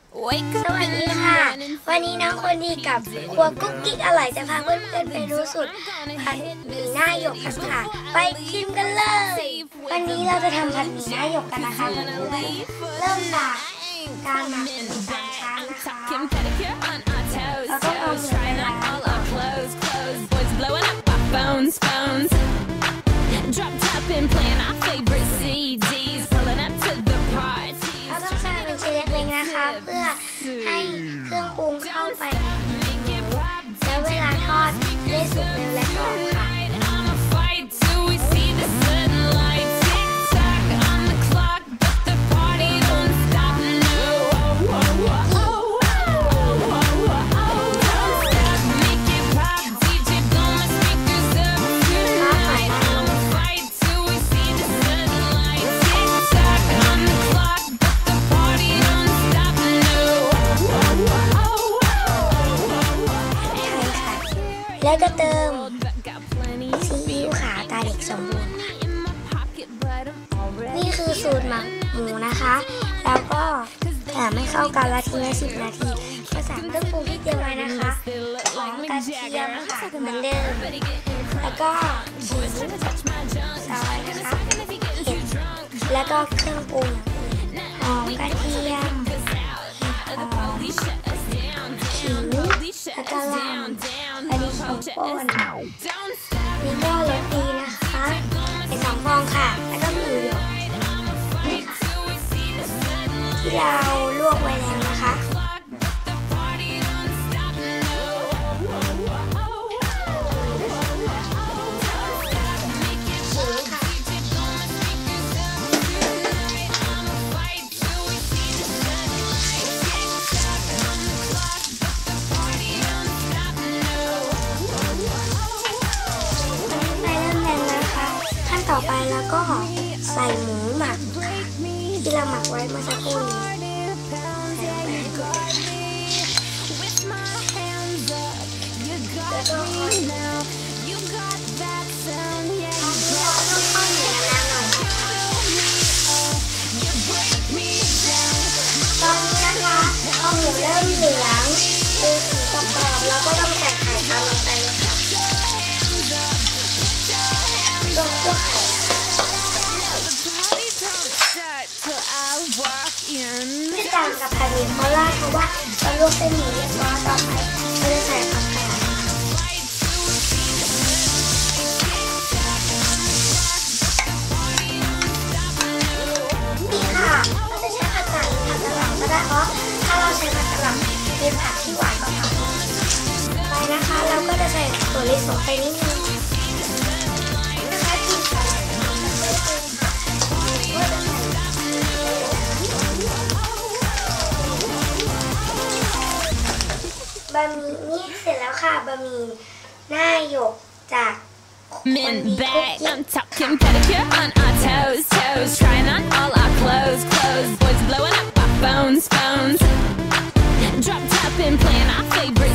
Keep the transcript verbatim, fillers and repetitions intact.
สวัสดีค่ะวันนี้น้องคนดีกับครัวกุ๊กกิ๊กอร่อยจะพาเพื่อนๆไปรู้สูตรผัดหมี่หน้าหยกกันค่ะไปชิมกันเลยวันนี้เราจะทำผัดหมี่หน้าหยกกันนะคะเริ่มจากการหมักหมี่ตามช้านะคะเราต้องเอาหมี่ไปล้างก่อนเราต้องใส่เป็นชิ้นเล็กๆนะคะเพื่อให้เครื่องปรุงเข้าไปแล้วเวลาทอดได้สุกเร็วและกรอบค่ะแล้วก็เติมซีอิ๊วขาวตาเด็กสมบูรณ์นี่คือสูตรหมักหมูนะคะแล้วก็แต่ไม่เข้ากันละทีละสิบนาทีก็ใส่เครื่องปรุงที่เตรียมไว้นะคะหอมกระเทียมค่ะเหมือนเดิมแล้วก็ขิงซอยนะคะเห็ดแล้วก็เครื่องปรุงหอมกระเทียมหอมขิงแล้วก็ลำอันนี้ของป่นนี่ก็รสดีนะคะเป็นสองฟองค่ะแล้วก็มีหยกที่เราลวกไว้แล้วนะคะต่อไปแล้วก็ใส่หมูหมักที่เราหมักไว้เมื่อสักครู่นี้แล้วก็ค่อยตอนนี้นะคะพอหมูเริ่มเหลืองดูสีกรอบแล้วก็ต้องใส่ไข่ตามลงไปเลยค่ะลงตัวไข่ที่ต่างกับผัดหมี่โคราชเพราะว่าเราลวกเส้นหมี่เรียบร้อยต่อไปเราจะใส่ผักกาดนี่ค่ะเราจะใช้ผักกาดหรือผักกะหล่ำก็ได้เพราะถ้าเราใช้ผักกะหล่ำเป็นผักที่หวานกว่าผักไปนะคะเราก็จะใส่ถั่วลิสงไปนิดนึงบะหมี่นี่เสร็จแล้วค่ะบะหมี่หน้าหยกจากคนดีกุ๊กกิ๊ก